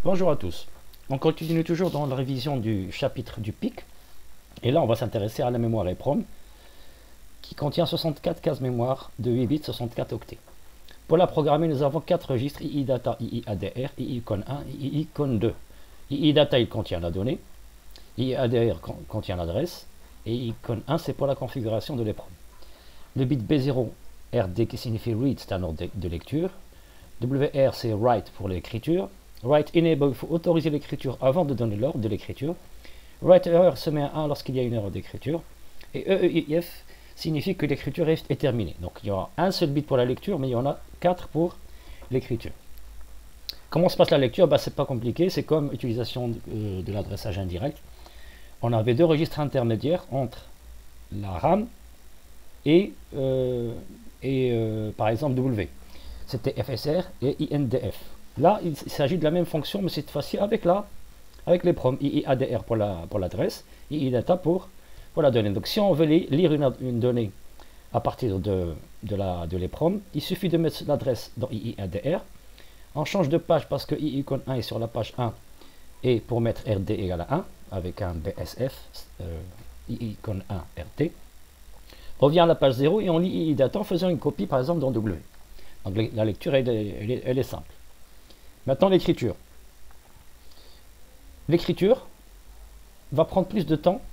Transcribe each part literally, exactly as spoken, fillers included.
Bonjour à tous. On continue toujours dans la révision du chapitre du P I C. Et là, on va s'intéresser à la mémoire EEPROM qui contient soixante-quatre cases mémoire de huit bits, soixante-quatre octets. Pour la programmer, nous avons quatre registres I I data, I I A D R, I I con un, I I con deux. I I data, il contient la donnée. I I A D R contient l'adresse. Et I I con un, c'est pour la configuration de l'EEPROM. Le bit B zéro, R D qui signifie read, c'est un ordre de, de lecture. W R, c'est write pour l'écriture. Write enable, il faut autoriser l'écriture avant de donner l'ordre de l'écriture. Write error se met à un lorsqu'il y a une erreur d'écriture. Et E E I F signifie que l'écriture est, est terminée. Donc il y aura un seul bit pour la lecture, mais il y en a quatre pour l'écriture. Comment se passe la lecture? Bah, c'est pas compliqué, c'est comme utilisation de, euh, de l'adressage indirect. On avait deux registres intermédiaires entre la RAM et, euh, et euh, par exemple W. C'était F S R et I N D F. Là, il, il s'agit de la même fonction, mais cette fois-ci avec la, avec les prom, I I A D R pour la, pour l'adresse, I I data pour, pour la donnée. Donc si on veut li, lire une, une donnée à partir de, de la de l'EEPROM, il suffit de mettre l'adresse dans I I A D R. On change de page parce que I I con un est sur la page un et pour mettre R D égale à un avec un B S F, euh, I I con un R D. On revient à la page zéro et on lit I I data en faisant une copie par exemple dans W. Donc la lecture elle est, elle est, elle est simple. Maintenant l'écriture. L'écriture va prendre plus de temps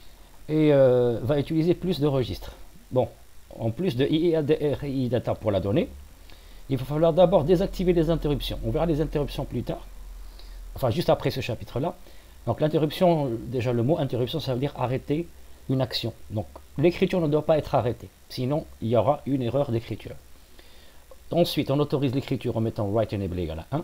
et euh, va utiliser plus de registres. Bon, en plus de I I A D R et I I data pour la donnée, il va falloir d'abord désactiver les interruptions. On verra les interruptions plus tard, enfin juste après ce chapitre-là. Donc l'interruption, déjà le mot interruption, ça veut dire arrêter une action. Donc l'écriture ne doit pas être arrêtée, sinon il y aura une erreur d'écriture. Ensuite, on autorise l'écriture en mettant write enable égale à un.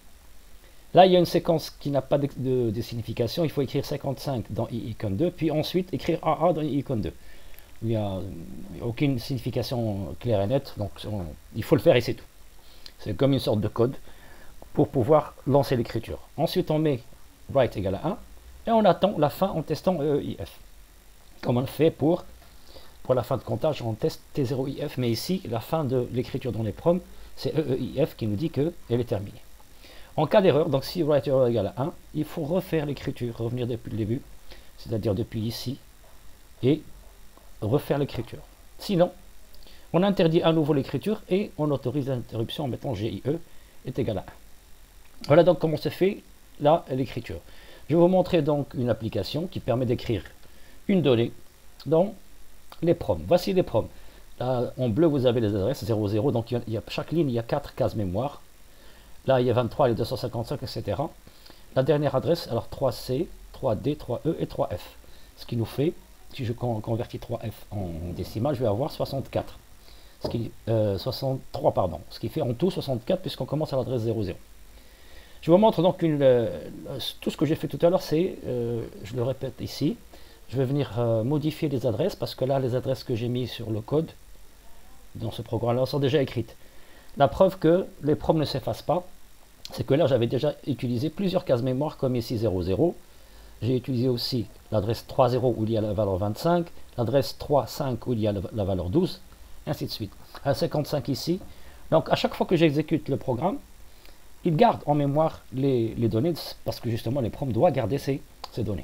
Là, il y a une séquence qui n'a pas de, de, de signification. Il faut écrire cinquante-cinq dans I I con deux, puis ensuite écrire A A dans I I con deux. Il n'y a aucune signification claire et nette, donc on, il faut le faire et c'est tout. C'est comme une sorte de code pour pouvoir lancer l'écriture. Ensuite, on met write égale à un et on attend la fin en testant E E I F. Comme on le fait pour, pour la fin de comptage, on teste T zéro I F, mais ici, la fin de l'écriture dans l'EEPROM, c'est E E I F qui nous dit qu'elle est terminée. En cas d'erreur, donc si write error égale à un, il faut refaire l'écriture, revenir depuis le début, c'est-à-dire depuis ici, et refaire l'écriture. Sinon, on interdit à nouveau l'écriture et on autorise l'interruption en mettant G I E est égal à un. Voilà donc comment se fait là l'écriture. Je vais vous montrer donc une application qui permet d'écrire une donnée dans l'EEPROM. Voici l'EEPROM. Là, en bleu, vous avez les adresses zéro zéro, donc il y a, chaque ligne, il y a quatre cases mémoire. Là, il y a vingt-trois, les deux cent cinquante-cinq, et cetera. La dernière adresse, alors trois C, trois D, trois E et trois F. Ce qui nous fait, si je convertis trois F en décimale, je vais avoir soixante-quatre. Ce qui, euh, soixante-trois, pardon. Ce qui fait en tout soixante-quatre puisqu'on commence à l'adresse zéro zéro. Je vous montre donc une, euh, tout ce que j'ai fait tout à l'heure, c'est, euh, je le répète ici, je vais venir euh, modifier les adresses parce que là, les adresses que j'ai mises sur le code dans ce programme-là sont déjà écrites. La preuve que l'EEPROM ne s'efface pas, c'est que là j'avais déjà utilisé plusieurs cases mémoire comme ici zéro zéro. J'ai utilisé aussi l'adresse trois zéro où il y a la valeur vingt-cinq, l'adresse trois cinq où il y a la valeur douze, ainsi de suite. À cinquante-cinq ici. Donc à chaque fois que j'exécute le programme, il garde en mémoire les, les données parce que justement l'EEPROM doit garder ces, ces données.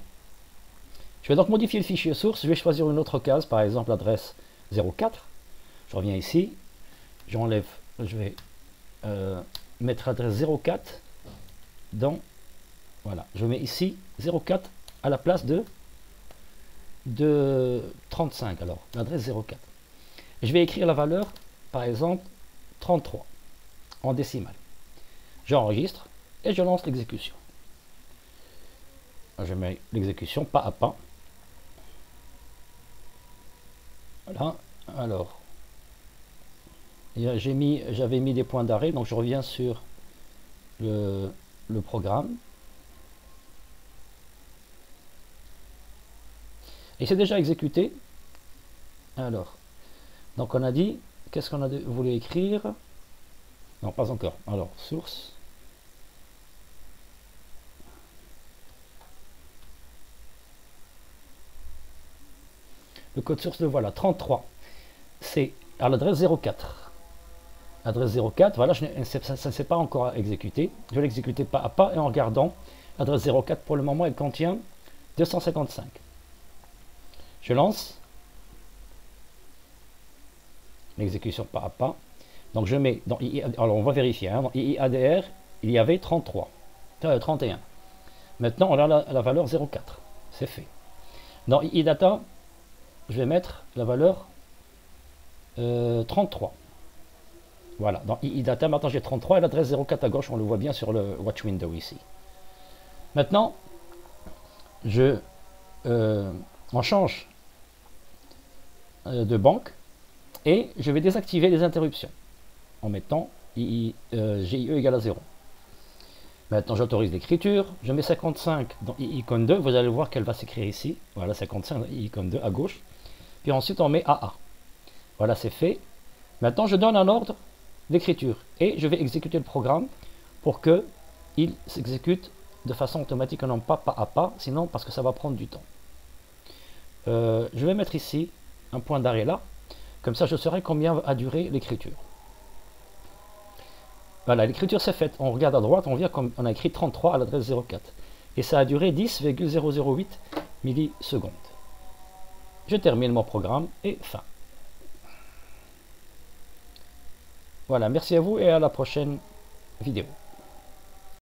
Je vais donc modifier le fichier source, je vais choisir une autre case, par exemple l'adresse zéro quatre. Je reviens ici, j'enlève. Je vais euh, mettre l'adresse zéro quatre dans, voilà, je mets ici zéro quatre à la place de, de trente-cinq, alors l'adresse zéro quatre. Je vais écrire la valeur, par exemple, trente-trois en décimale. J'enregistre et je lance l'exécution. Je mets l'exécution pas à pas. Voilà, alors. J'ai mis, j'avais mis des points d'arrêt, donc je reviens sur le, le programme. Et c'est déjà exécuté. Alors, donc on a dit, qu'est-ce qu'on a voulu écrire? Non, pas encore. Alors, source. Le code source, le voilà, trente-trois. C'est à l'adresse zéro quatre. adresse zéro quatre, voilà, je ça, ça ne s'est pas encore exécuté. Je vais l'exécuter pas à pas et en regardant l'adresse zéro quatre, pour le moment, elle contient deux cent cinquante-cinq. Je lance l'exécution pas à pas. Donc je mets dans I I, alors on va vérifier, hein, dans I I A D R, il y avait trente-trois, euh, trente et un. Maintenant, on a la, la valeur zéro quatre, c'est fait. Dans I I Data, je vais mettre la valeur euh, trente-trois. Voilà, dans I I Data, maintenant j'ai trente-trois et l'adresse zéro quatre à gauche, on le voit bien sur le Watch Window ici. Maintenant, je euh, on change euh, de banque et je vais désactiver les interruptions en mettant I I, euh, G I E égale à zéro. Maintenant, j'autorise l'écriture. Je mets cinquante-cinq dans I I icône deux. Vous allez voir qu'elle va s'écrire ici. Voilà, cinquante-cinq dans I I icône deux à gauche. Puis ensuite, on met A A. Voilà, c'est fait. Maintenant, je donne un ordre d'écriture et je vais exécuter le programme pour que il s'exécute de façon automatique et non pas pas à pas, sinon parce que ça va prendre du temps. Euh, je vais mettre ici un point d'arrêt là. Comme ça, je saurai combien a duré l'écriture. Voilà, l'écriture c'est faite. On regarde à droite, on voit qu'on a écrit trente-trois à l'adresse zéro quatre. Et ça a duré dix virgule zéro zéro huit millisecondes. Je termine mon programme et fin. Voilà, merci à vous et à la prochaine vidéo.